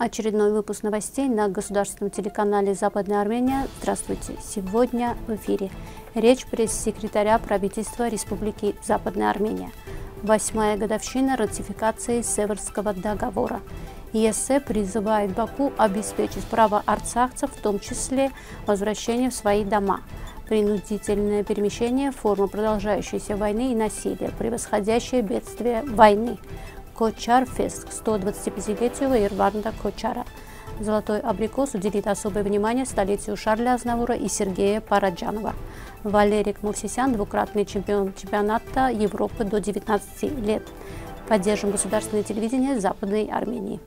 Очередной выпуск новостей на государственном телеканале «Западная Армения». Здравствуйте! Сегодня в эфире речь пресс-секретаря правительства Республики Западная Армения. 8-я годовщина ратификации Северского договора. ЕС призывает Баку обеспечить право арцахцев, в том числе возвращение в свои дома. Принудительное перемещение – форма продолжающейся войны и насилия, превосходящее бедствие войны. Кочар-фест к 125-летию Ирванда Кочара. Золотой абрикос уделит особое внимание столетию Шарля Азнавура и Сергея Параджанова. Валерик Мовсисян – двукратный чемпион чемпионата Европы до 19 лет. Поддержим государственное телевидение Западной Армении.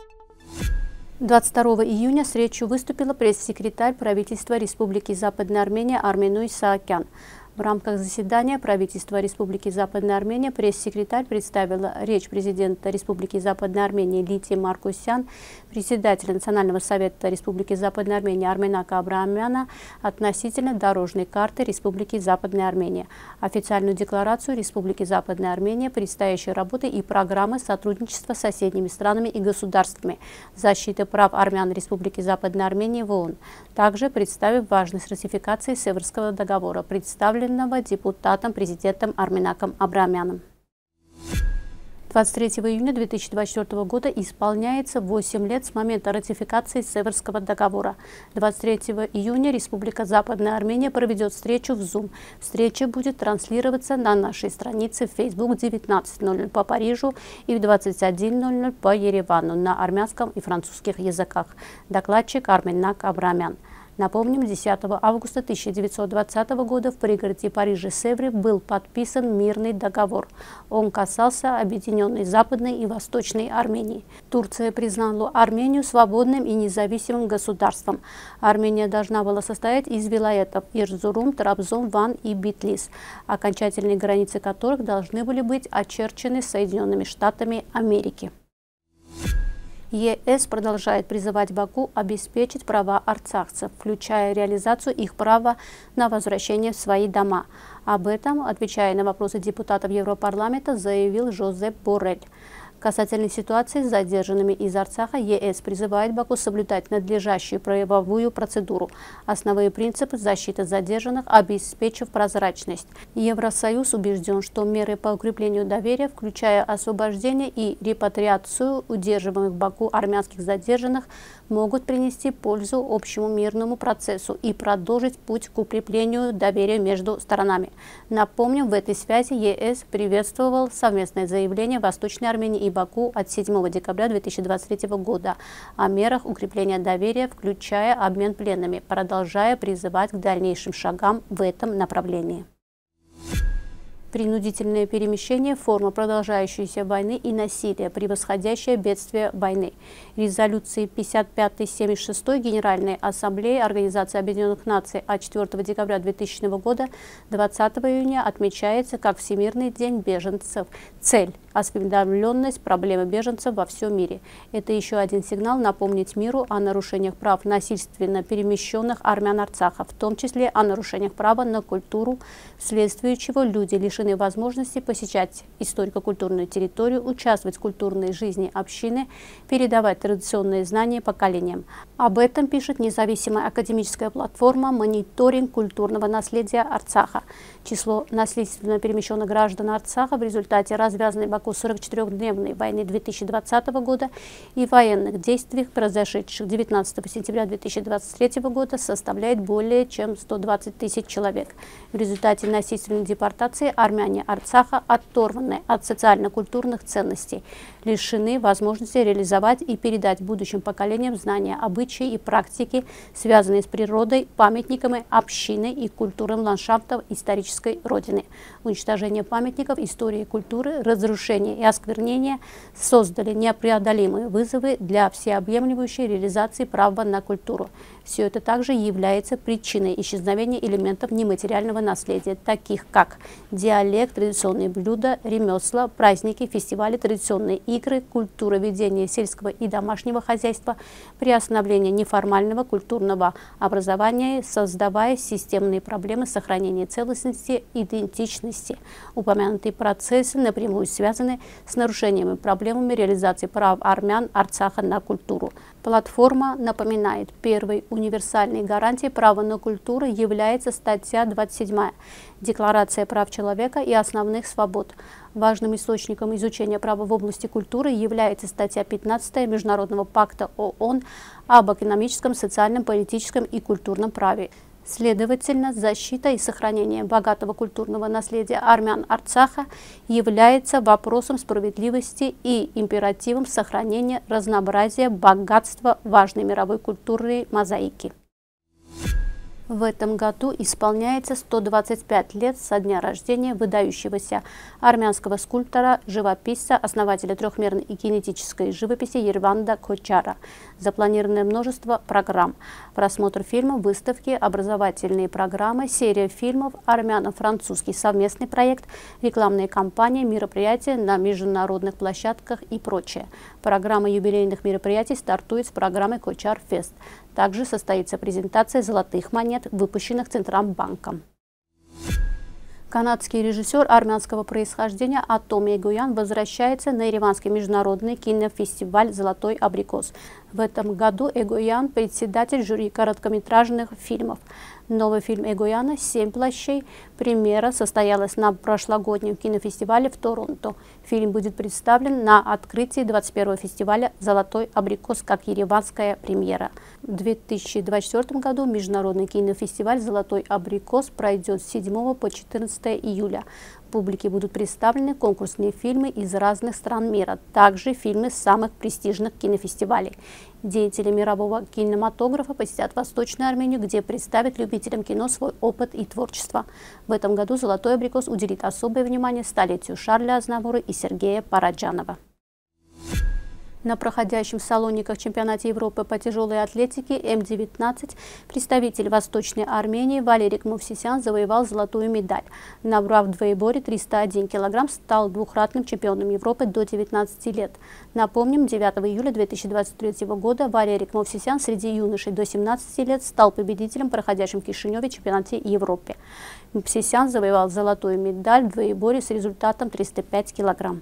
22 июня с речью выступила пресс-секретарь правительства Республики Западная Армения Арменуй Саакян. В рамках заседания правительства Республики Западная Армения пресс-секретарь представила речь президента Республики Западная Армения Литии Маркусян, председателя Национального совета Республики Западная Армения Арменака Абраамяна относительно дорожной карты Республики Западная Армения, официальную декларацию Республики Западная Армения, предстоящие работы и программы сотрудничества с соседними странами и государствами, защиты прав армян Республики Западная Армения в ООН. Также представив важность ратификации Северского договора, представленного депутатом-президентом Арменаком Абраамяном. 23 июня 2024 года исполняется 8 лет с момента ратификации Северского договора. 23 июня Республика Западная Армения проведет встречу в Zoom. Встреча будет транслироваться на нашей странице в Facebook в 19:00 по Парижу и в 21:00 по Еревану на армянском и французских языках. Докладчик Арменак Абраамян. Напомним, 10 августа 1920 года в пригороде Парижа-Севре был подписан мирный договор. Он касался объединенной Западной и Восточной Армении. Турция признала Армению свободным и независимым государством. Армения должна была состоять из вилаятов Эрзурум, Трабзон, Ван и Битлис, окончательные границы которых должны были быть очерчены Соединенными Штатами Америки. ЕС продолжает призывать Баку обеспечить права арцахцев, включая реализацию их права на возвращение в свои дома. Об этом, отвечая на вопросы депутатов Европарламента, заявил Жозеп Боррель. Касательно ситуации с задержанными из Арцаха, ЕС призывает Баку соблюдать надлежащую правовую процедуру, основные принципы защиты задержанных, обеспечив прозрачность. Евросоюз убежден, что меры по укреплению доверия, включая освобождение и репатриацию удерживаемых в Баку армянских задержанных, могут принести пользу общему мирному процессу и продолжить путь к укреплению доверия между сторонами. Напомним, в этой связи ЕС приветствовал совместное заявление Восточной Армении и Баку от 7 декабря 2023 года о мерах укрепления доверия, включая обмен пленными, продолжая призывать к дальнейшим шагам в этом направлении. Принудительное перемещение – форма продолжающейся войны и насилия, превосходящее бедствие войны. Резолюции 55-76 Генеральной Ассамблеи Организации Объединенных Наций от 4 декабря 2000 года 20 июня отмечается как Всемирный день беженцев. Цель – осведомленность проблемы беженцев во всем мире. Это еще один сигнал напомнить миру о нарушениях прав насильственно перемещенных армян Арцаха, в том числе о нарушениях права на культуру, вследствие чего люди лишены возможности посещать историко-культурную территорию, участвовать в культурной жизни общины, передавать традиционные знания поколениям. Об этом пишет независимая академическая платформа «Мониторинг культурного наследия Арцаха». Число насильственно перемещенных граждан Арцаха в результате развязанной Баку 44-дневной войны 2020 года и военных действий, произошедших 19 сентября 2023 года, составляет более чем 120 тысяч человек. В результате насильственной депортации армяне Арцаха оторваны от социально-культурных ценностей, лишены возможности реализовать и передать будущим поколениям знания, обычаи и практики, связанные с природой, памятниками, общиной и культурным ландшафтом исторической родины. Уничтожение памятников истории и культуры, разрушение и осквернение создали непреодолимые вызовы для всеобъемлющей реализации права на культуру. Все это также является причиной исчезновения элементов нематериального наследия, таких как диалект, традиционные блюда, ремесла, праздники, фестивали, традиционные игры, культура ведения сельского и домашнего хозяйства, приостановление неформального культурного образования, создавая системные проблемы сохранения целостности, идентичности. Упомянутые процессы напрямую связаны связанные с нарушениями и проблемами реализации прав армян Арцаха на культуру. Платформа напоминает, первой универсальной гарантией права на культуру является статья 27 Декларация прав человека и основных свобод. Важным источником изучения права в области культуры является статья 15 Международного пакта ООН об экономическом, социальном, политическом и культурном праве. Следовательно, защита и сохранение богатого культурного наследия армян Арцаха является вопросом справедливости и императивом сохранения разнообразия, богатства важной мировой культурной мозаики. В этом году исполняется 125 лет со дня рождения выдающегося армянского скульптора, живописца, основателя трехмерной и кинетической живописи Ерванда Кочара. Запланировано множество программ. Просмотр фильмов, выставки, образовательные программы, серия фильмов, армяно-французский совместный проект, рекламные кампании, мероприятия на международных площадках и прочее. Программа юбилейных мероприятий стартует с программы Кочар Фест. Также состоится презентация золотых монет, выпущенных Центробанком. Канадский режиссер армянского происхождения Атом Эгоян возвращается на Ереванский международный кинофестиваль «Золотой абрикос». В этом году Эгоян – председатель жюри короткометражных фильмов. Новый фильм Эгояна «Семь плащей». Премьера состоялась на прошлогоднем кинофестивале в Торонто. Фильм будет представлен на открытии 21-го фестиваля «Золотой абрикос» как ереванская премьера. В 2024 году международный кинофестиваль «Золотой абрикос» пройдет с 7 по 14 июля. Публике будут представлены конкурсные фильмы из разных стран мира, также фильмы самых престижных кинофестивалей. Деятели мирового кинематографа посетят Восточную Армению, где представят любителям кино свой опыт и творчество. В этом году «Золотой абрикос» уделит особое внимание столетию Шарля Азнавура и Сергея Параджанова. На проходящем в Салониках чемпионате Европы по тяжелой атлетике М-19 представитель Восточной Армении Валерик Мовсисян завоевал золотую медаль. Набрав в двоеборе 301 кг, стал двукратным чемпионом Европы до 19 лет. Напомним, 9 июля 2023 года Валерик Мовсисян среди юношей до 17 лет стал победителем проходящем в Кишиневе чемпионате Европы. Мовсисян завоевал золотую медаль в двоеборе с результатом 305 кг.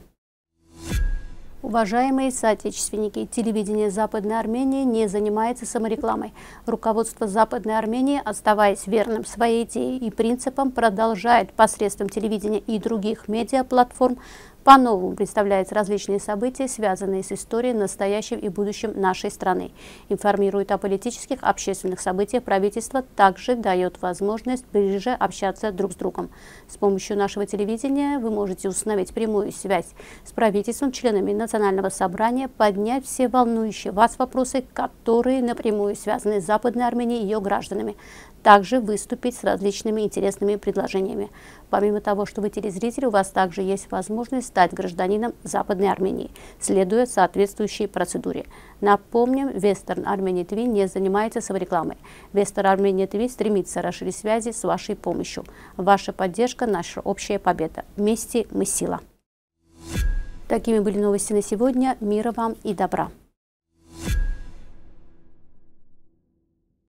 Уважаемые соотечественники, телевидение Западной Армении не занимается саморекламой. Руководство Западной Армении, оставаясь верным своей идее и принципам, продолжает посредством телевидения и других медиаплатформ по-новому представлять различные события, связанные с историей, настоящим и будущим нашей страны. Информирует о политических, общественных событиях правительства, также дает возможность ближе общаться друг с другом. С помощью нашего телевидения вы можете установить прямую связь с правительством, членами Национального собрания, поднять все волнующие вас вопросы, которые напрямую связаны с Западной Арменией и ее гражданами. Также выступить с различными интересными предложениями. Помимо того, что вы телезритель, у вас также есть возможность стать гражданином Западной Армении, следуя соответствующей процедуре. Напомним, Western Armenia TV не занимается саморекламой. Western Armenia TV стремится расширить связи с вашей помощью. Ваша поддержка – наша общая победа. Вместе мы сила. Такими были новости на сегодня. Мира вам и добра.